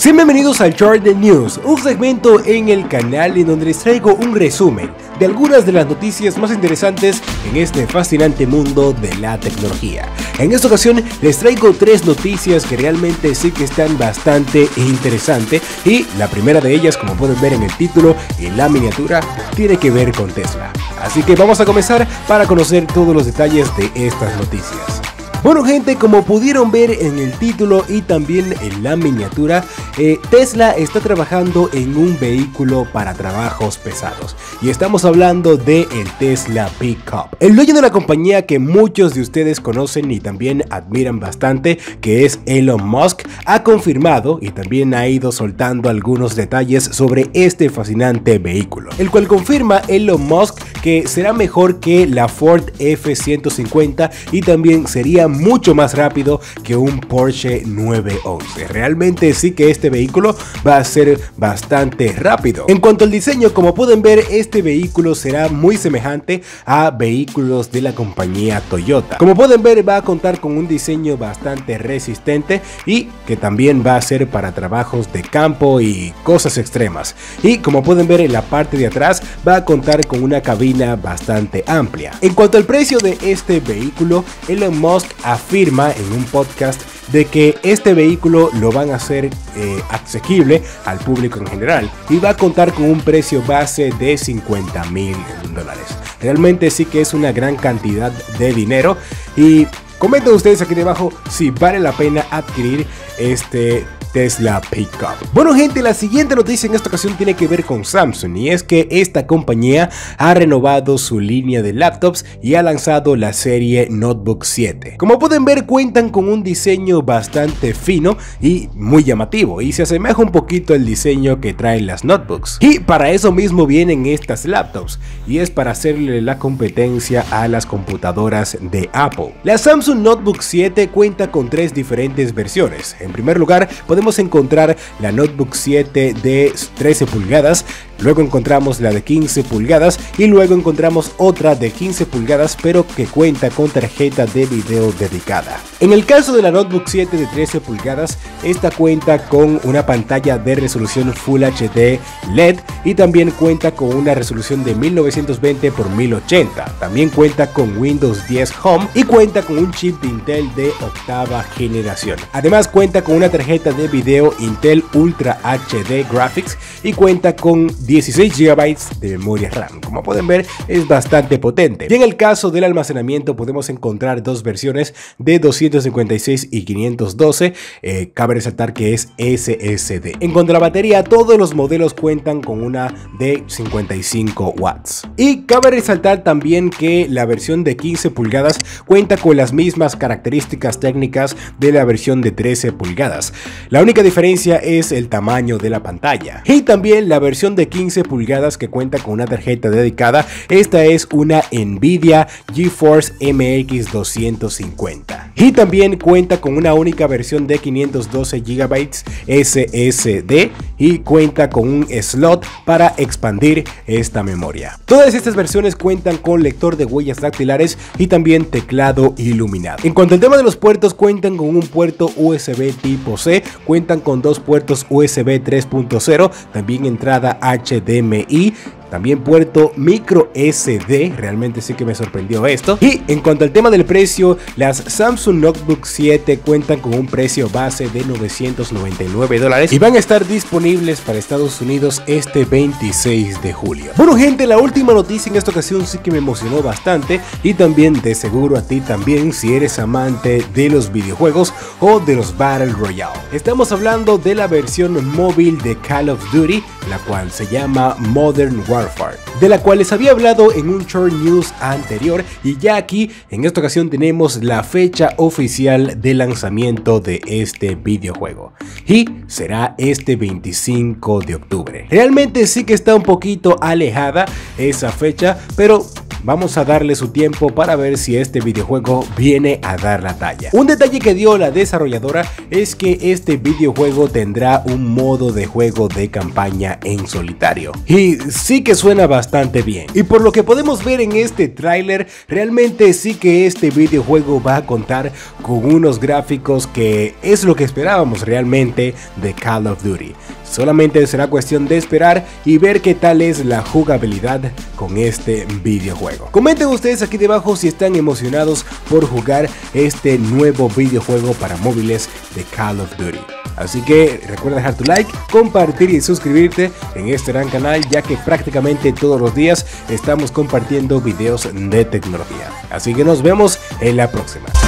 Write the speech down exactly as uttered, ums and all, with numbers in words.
Sean bienvenidos al Chart de News, un segmento en el canal en donde les traigo un resumen de algunas de las noticias más interesantes en este fascinante mundo de la tecnología. En esta ocasión les traigo tres noticias que realmente sí que están bastante interesantes, y la primera de ellas, como pueden ver en el título y en la miniatura, tiene que ver con Tesla. Así que vamos a comenzar para conocer todos los detalles de estas noticias. Bueno gente, como pudieron ver en el título y también en la miniatura, eh, Tesla está trabajando en un vehículo para trabajos pesados, y estamos hablando de el Tesla Pickup. El dueño de la compañía que muchos de ustedes conocen y también admiran bastante, que es Elon Musk, ha confirmado y también ha ido soltando algunos detalles sobre este fascinante vehículo, el cual confirma Elon Musk que será mejor que la Ford F ciento cincuenta y también sería mucho más rápido que un Porsche nueve once. Realmente sí que este vehículo va a ser bastante rápido. En cuanto al diseño, como pueden ver, este vehículo será muy semejante a vehículos de la compañía Toyota. Como pueden ver, va a contar con un diseño bastante resistente y que también va a ser para trabajos de campo y cosas extremas. Y como pueden ver, en la parte de atrás va a contar con una cabina bastante amplia. En cuanto al precio de este vehículo, Elon Musk afirma en un podcast de que este vehículo lo van a hacer eh, asequible al público en general y va a contar con un precio base de cincuenta mil dólares. Realmente sí que es una gran cantidad de dinero, y comenten ustedes aquí debajo si vale la pena adquirir este Tesla Pickup. Bueno gente, la siguiente noticia en esta ocasión tiene que ver con Samsung, y es que esta compañía ha renovado su línea de laptops y ha lanzado la serie Notebook siete. Como pueden ver, cuentan con un diseño bastante fino y muy llamativo, y se asemeja un poquito al diseño que traen las notebooks, y para eso mismo vienen estas laptops, y es para hacerle la competencia a las computadoras de Apple. La Samsung Notebook siete cuenta con tres diferentes versiones. En primer lugar, podemos Podemos encontrar la Notebook siete de trece pulgadas, luego encontramos la de quince pulgadas y luego encontramos otra de quince pulgadas pero que cuenta con tarjeta de video dedicada. En el caso de la Notebook siete de trece pulgadas, esta cuenta con una pantalla de resolución Full H D L E D y también cuenta con una resolución de mil novecientos veinte por mil ochenta. También cuenta con Windows diez Home y cuenta con un chip de Intel de octava generación. Además cuenta con una tarjeta de video Intel Ultra H D Graphics y cuenta con dieciséis gigabytes de memoria RAM. Como pueden ver, es bastante potente. Y en el caso del almacenamiento podemos encontrar dos versiones de doscientos cincuenta y seis y quinientos doce, eh, cabe resaltar que es S S D. En cuanto a la batería, todos los modelos cuentan con una de cincuenta y cinco watts. Y cabe resaltar también que la versión de quince pulgadas cuenta con las mismas características técnicas de la versión de trece pulgadas. La única diferencia es el tamaño de la pantalla. Y también la versión de quince pulgadas, que cuenta con una tarjeta dedicada, esta es una Nvidia GeForce M X doscientos cincuenta. Y también cuenta con una única versión de quinientos doce gigabytes S S D y cuenta con un slot para expandir esta memoria. Todas estas versiones cuentan con lector de huellas dactilares y también teclado iluminado. En cuanto al tema de los puertos, cuentan con un puerto U S B tipo C, cuentan con dos puertos U S B tres punto cero, también entrada H D M I, también puerto micro S D, realmente sí que me sorprendió esto. Y en cuanto al tema del precio, las Samsung Notebook siete cuentan con un precio base de novecientos noventa y nueve dólares y van a estar disponibles para Estados Unidos este veintiséis de julio. Bueno gente, la última noticia en esta ocasión sí que me emocionó bastante, y también de seguro a ti también si eres amante de los videojuegos o de los Battle Royale. Estamos hablando de la versión móvil de Call of Duty, la cual se llama Modern Warfare, de la cual les había hablado en un short news anterior, y ya aquí en esta ocasión tenemos la fecha oficial de lanzamiento de este videojuego, y será este veinticinco de octubre. Realmente sí que está un poquito alejada esa fecha, pero vamos a darle su tiempo para ver si este videojuego viene a dar la talla. Un detalle que dio la desarrolladora es que este videojuego tendrá un modo de juego de campaña en solitario, y sí que suena bastante bien, y por lo que podemos ver en este tráiler, realmente sí que este videojuego va a contar con unos gráficos que es lo que esperábamos realmente de Call of Duty. Solamente será cuestión de esperar y ver qué tal es la jugabilidad con este videojuego. Comenten ustedes aquí debajo si están emocionados por jugar este nuevo videojuego para móviles de Call of Duty. Así que recuerda dejar tu like, compartir y suscribirte en este gran canal, ya que prácticamente todos los días estamos compartiendo videos de tecnología. Así que nos vemos en la próxima.